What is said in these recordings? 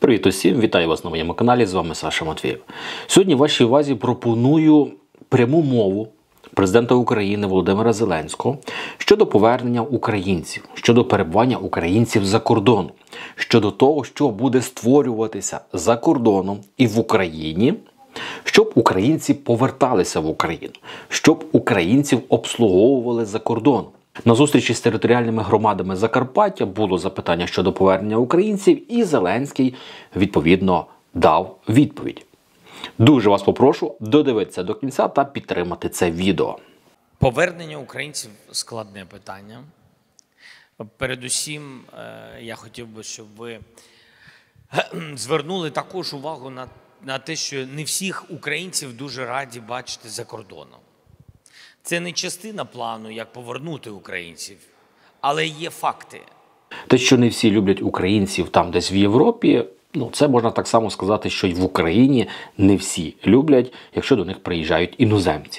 Привіт усім, вітаю вас на моєму каналі, з вами Саша Матвєєв. Сьогодні вашій увазі пропоную пряму мову президента України Володимира Зеленського щодо повернення українців, щодо перебування українців за кордоном, щодо того, що буде створюватися за кордоном і в Україні, щоб українці поверталися в Україну, щоб українців обслуговували за кордоном. На зустрічі з територіальними громадами Закарпаття було запитання щодо повернення українців, і Зеленський, відповідно, дав відповідь. Дуже вас попрошу додивитися до кінця та підтримати це відео. Повернення українців – складне питання. Передусім, я хотів би, щоб ви звернули також увагу на те, що не всіх українців дуже раді бачити за кордоном. Це не частина плану, як повернути українців, але є факти. Те, що не всі люблять українців там десь в Європі, це можна так само сказати, що й в Україні не всі люблять, якщо до них приїжджають іноземці.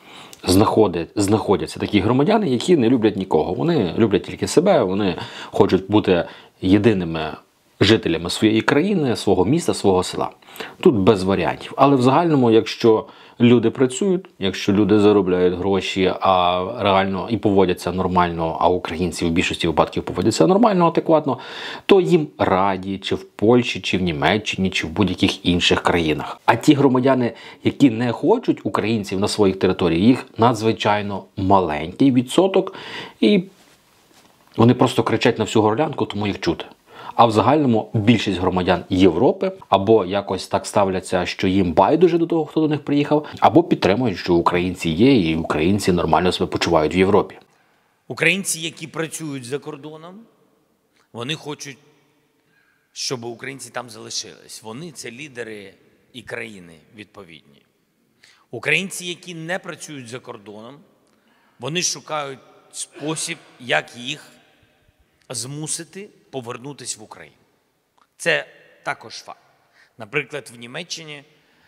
Знаходяться такі громадяни, які не люблять нікого. Вони люблять тільки себе, вони хочуть бути єдиними жителями своєї країни, свого міста, свого села. Тут без варіантів. Але в загальному, якщо люди працюють, якщо люди заробляють гроші, а реально і поводяться нормально, а українці в більшості випадків поводяться нормально, адекватно, то їм раді, чи в Польщі, чи в Німеччині, чи в будь-яких інших країнах. А ті громадяни, які не хочуть українців на своїх територіях, їх надзвичайно маленький відсоток, і вони просто кричать на всю горлянку, тому їх чути. А в загальному більшість громадян Європи або якось так ставляться, що їм байдуже до того, хто до них приїхав, або підтримують, що українці є і українці нормально себе почувають в Європі. Українці, які працюють за кордоном, вони хочуть, щоб українці там залишились. Вони – це лідери і країни відповідні. Українці, які не працюють за кордоном, вони шукають спосіб, як їх змусити повернутися в Україну. Це також факт. Наприклад, в Німеччині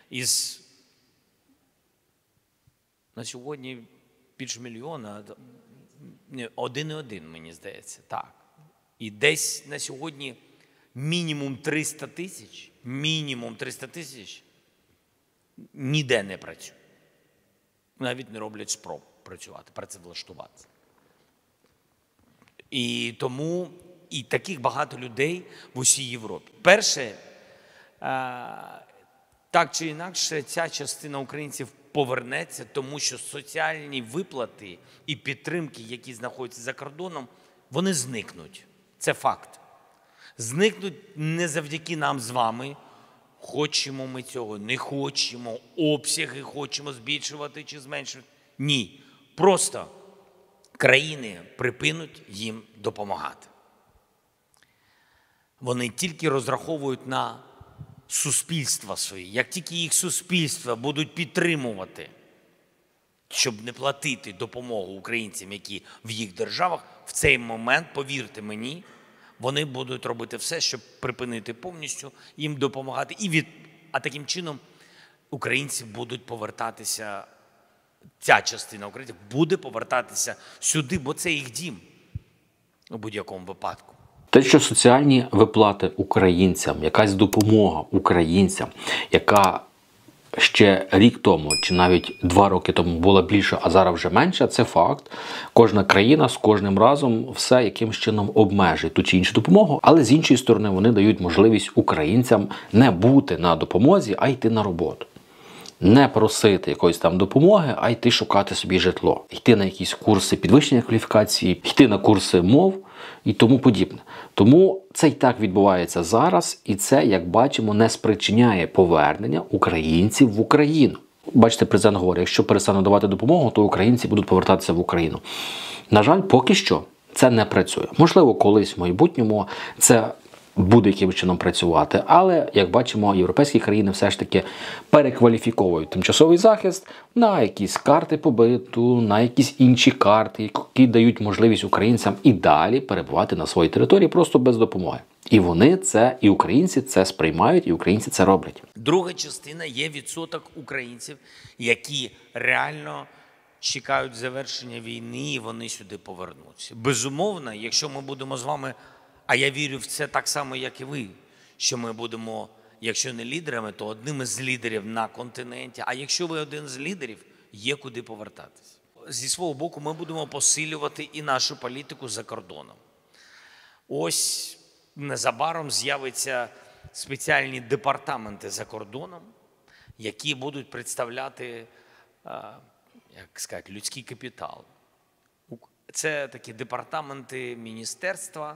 на сьогодні більше мільйона, 1,1, мені здається, так. І десь на сьогодні мінімум 300 тисяч ніде не працюють. Навіть не роблять спроб працювати, працевлаштуватися. І тому і таких багато людей в усій Європі. Перше, так чи інакше, ця частина українців повернеться, тому що соціальні виплати і підтримки, які знаходяться за кордоном, вони зникнуть. Це факт. Зникнуть не завдяки нам з вами. Хочемо ми цього, не хочемо, обсяги хочемо збільшувати чи зменшувати. Ні. Просто країни припинуть їм допомагати. Вони тільки розраховують на суспільства свої. Як тільки їх суспільства будуть підтримувати, щоб не платити допомогу українцям, які в їх державах, в цей момент, повірте мені, вони будуть робити все, щоб припинити повністю їм допомагати. А таким чином українці будуть повертатися, ця частина українців буде повертатися сюди, бо це їх дім у будь-якому випадку. Те, що соціальні виплати українцям, якась допомога українцям, яка ще рік тому, чи навіть 2 роки тому була більша, а зараз вже менша, це факт. Кожна країна з кожним разом все якимось чином обмежує ту чи іншу допомогу, але з іншої сторони вони дають можливість українцям не бути на допомозі, а йти на роботу. Не просити якоїсь там допомоги, а йти шукати собі житло. Йти на якісь курси підвищення кваліфікації, йти на курси мов і тому подібне. Тому це і так відбувається зараз, і це, як бачимо, не спричиняє повернення українців в Україну. Бачите, президент говорить, якщо перестануть давати допомогу, то українці будуть повертатися в Україну. На жаль, поки що це не працює. Можливо, колись в майбутньому це буде якимось чином працювати. Але, як бачимо, європейські країни все ж таки перекваліфіковують тимчасовий захист на якісь карти побиту, на якісь інші карти, які дають можливість українцям і далі перебувати на своїй території просто без допомоги. І вони це, і українці це сприймають, і українці це роблять. Друга частина є відсоток українців, які реально чекають завершення війни, і вони сюди повернуться. Безумовно, якщо ми будемо з вами, а я вірю в це так само, як і ви, що ми будемо, якщо не лідерами, то одним із лідерів на континенті. А якщо ви один з лідерів, є куди повертатись. Зі свого боку, ми будемо посилювати і нашу політику за кордоном. Ось незабаром з'являться спеціальні департаменти за кордоном, які будуть представляти, як сказати, людський капітал. Це такі департаменти міністерства.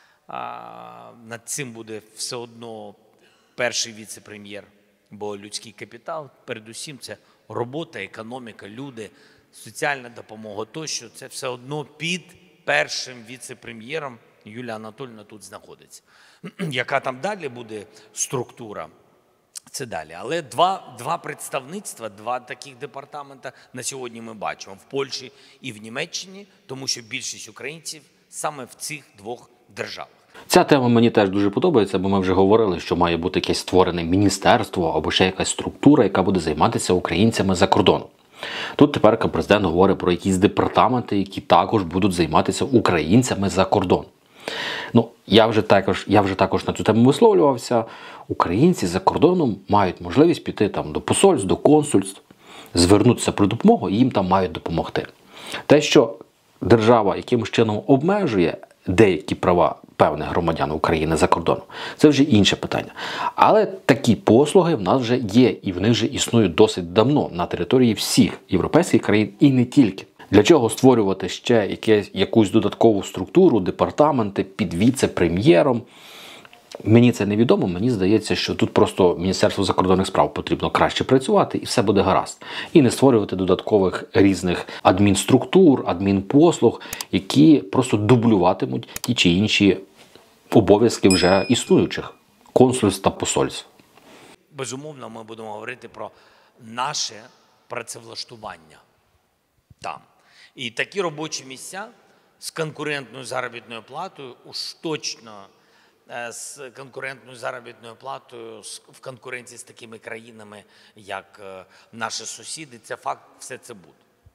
Над цим буде все одно перший віце-прем'єр, бо людський капітал, передусім, це робота, економіка, люди, соціальна допомога тощо. Це все одно під першим віце-прем'єром. Юлія Анатоліївна тут знаходиться. Яка там далі буде структура, це далі. Але два представництва, два таких департамента на сьогодні ми бачимо в Польщі і в Німеччині, тому що більшість українців саме в цих двох державах. Ця тема мені теж дуже подобається, бо ми вже говорили, що має бути якесь створене міністерство або ще якась структура, яка буде займатися українцями за кордоном. Тут тепер президент говорить про якісь департаменти, які також будуть займатися українцями за кордон. Ну, я вже також на цю тему висловлювався. Українці за кордоном мають можливість піти там до посольств, до консульств, звернутися про допомогу, і їм там мають допомогти. Те, що держава якимось чином обмежує деякі права певних громадян України за кордоном, це вже інше питання. Але такі послуги в нас вже є, і в них вже існують досить давно на території всіх європейських країн і не тільки. Для чого створювати ще якусь додаткову структуру, департаменти під віце-прем'єром? Мені це невідомо, мені здається, що тут просто Міністерству закордонних справ потрібно краще працювати і все буде гаразд. І не створювати додаткових різних адмінструктур, адмінпослуг, які просто дублюватимуть ті чи інші обов'язки вже існуючих консульств та посольств. Безумовно, ми будемо говорити про наше працевлаштування там. І такі робочі місця з конкурентною заробітною платою, уж точно з конкурентною заробітною платою, в конкуренції з такими країнами, як наші сусіди, це факт, все це буде.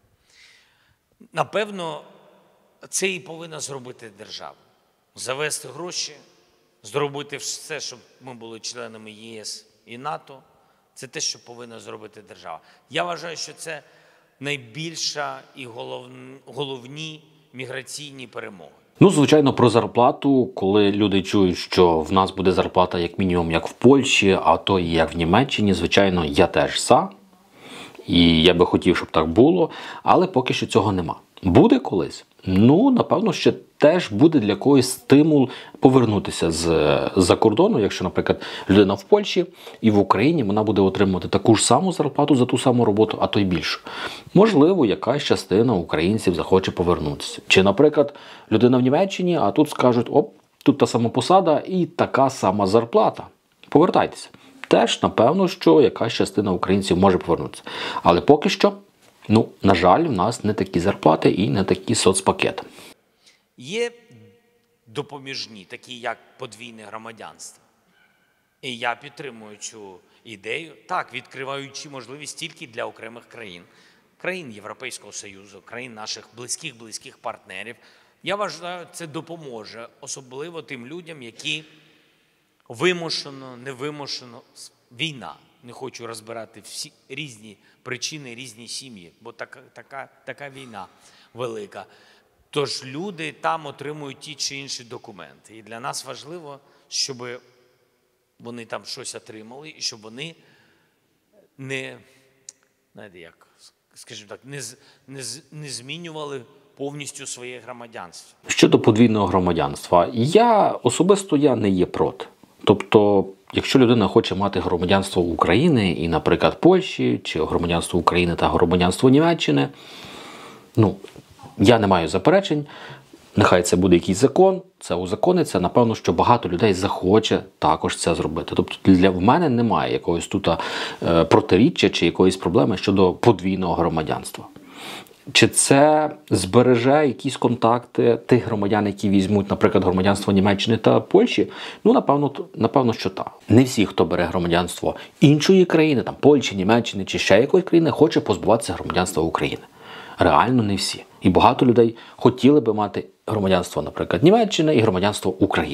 Напевно, це і повинна зробити держава. Завести гроші, зробити все, щоб ми були членами ЄС і НАТО. Це те, що повинна зробити держава. Я вважаю, що це найбільша і головні міграційні перемоги. Ну, звичайно, про зарплату, коли люди чують, що в нас буде зарплата як мінімум як в Польщі, а то і як в Німеччині, звичайно, я теж за. І я би хотів, щоб так було, але поки що цього нема. Буде колись? Ну, напевно, ще теж буде для когось стимул повернутися з-за кордону, якщо, наприклад, людина в Польщі і в Україні, вона буде отримувати таку ж саму зарплату за ту саму роботу, а то й більше. Можливо, якась частина українців захоче повернутися. Чи, наприклад, людина в Німеччині, а тут скажуть, оп, тут та сама посада і така сама зарплата. Повертайтеся. Теж, напевно, що якась частина українців може повернутися. Але поки що, ну, на жаль, в нас не такі зарплати і не такі соцпакети. Є допоміжні, такі як подвійне громадянство. І я підтримую цю ідею, так, відкриваючи можливість тільки для окремих країн. Країн Європейського Союзу, країн наших близьких партнерів. Я вважаю, це допоможе, особливо тим людям, які вимушено, невимушено, війна. Не хочу розбирати всі різні причини, різні сім'ї, бо така війна велика. Тож люди там отримують ті чи інші документи. І для нас важливо, щоб вони там щось отримали, і щоб вони не, знаєте, як, скажімо так, не змінювали повністю своє громадянство. Щодо подвійного громадянства, особисто я не є проти. Тобто, якщо людина хоче мати громадянство України і, наприклад, Польщі, чи громадянство України та громадянство Німеччини, ну, я не маю заперечень, нехай це буде якийсь закон, це узакониться, напевно, що багато людей захоче також це зробити. Тобто, в мене немає якогось тут протиріччя чи якоїсь проблеми щодо подвійного громадянства. Чи це збереже якісь контакти тих громадян, які візьмуть, наприклад, громадянство Німеччини та Польщі? Ну, напевно, що так. Не всі, хто бере громадянство іншої країни, там Польщі, Німеччини чи ще якоїсь країни, хоче позбуватися громадянства України. Реально не всі. І багато людей хотіли би мати громадянство, наприклад, Німеччини і громадянство України.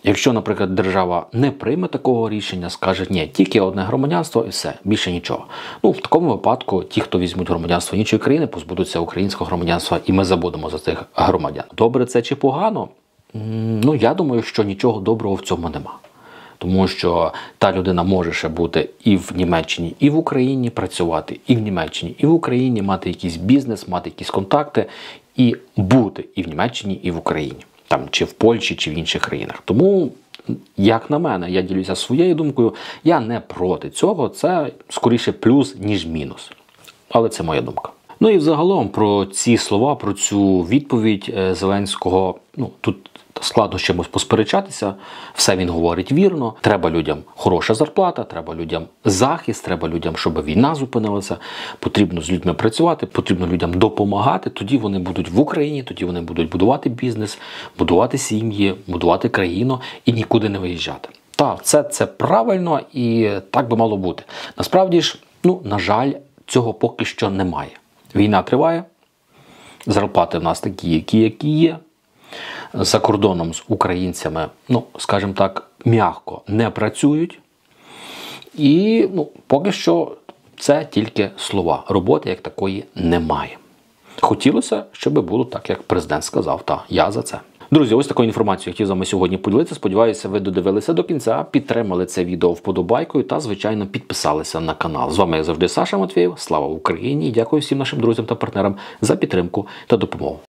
Якщо, наприклад, держава не прийме такого рішення, скаже, ні, тільки одне громадянство і все, більше нічого. Ну, в такому випадку ті, хто візьмуть громадянство іншої країни, позбудуться українського громадянства, і ми забудемо за цих громадян. Добре це чи погано? Ну, я думаю, що нічого доброго в цьому нема. Тому що та людина може ще бути і в Німеччині, і в Україні працювати, і в Німеччині, і в Україні, мати якийсь бізнес, мати якісь контакти, і бути і в Німеччині, і в Україні. Там, чи в Польщі, чи в інших країнах. Тому, як на мене, я ділюся своєю думкою, я не проти цього, це скоріше плюс, ніж мінус. Але це моя думка. Ну і взагалом про ці слова, про цю відповідь Зеленського, ну, тут складно з чимось посперечатися, все він говорить вірно, треба людям хороша зарплата, треба людям захист, треба людям, щоб війна зупинилася, потрібно з людьми працювати, потрібно людям допомагати, тоді вони будуть в Україні, тоді вони будуть будувати бізнес, будувати сім'ї, будувати країну і нікуди не виїжджати. Так, це правильно і так би мало бути. Насправді ж, ну, на жаль, цього поки що немає. Війна триває, зарплати в нас такі, які є. За кордоном з українцями, ну, скажімо так, м'яко не працюють. І, ну, поки що це тільки слова. Роботи як такої немає. Хотілося, щоб було так, як президент сказав. Та, я за це. Друзі, ось такою інформацією хотів з вами сьогодні поділитися. Сподіваюся, ви додивилися до кінця, підтримали це відео вподобайкою та, звичайно, підписалися на канал. З вами, як завжди, Саша Матвєєв. Слава Україні! І дякую всім нашим друзям та партнерам за підтримку та допомогу.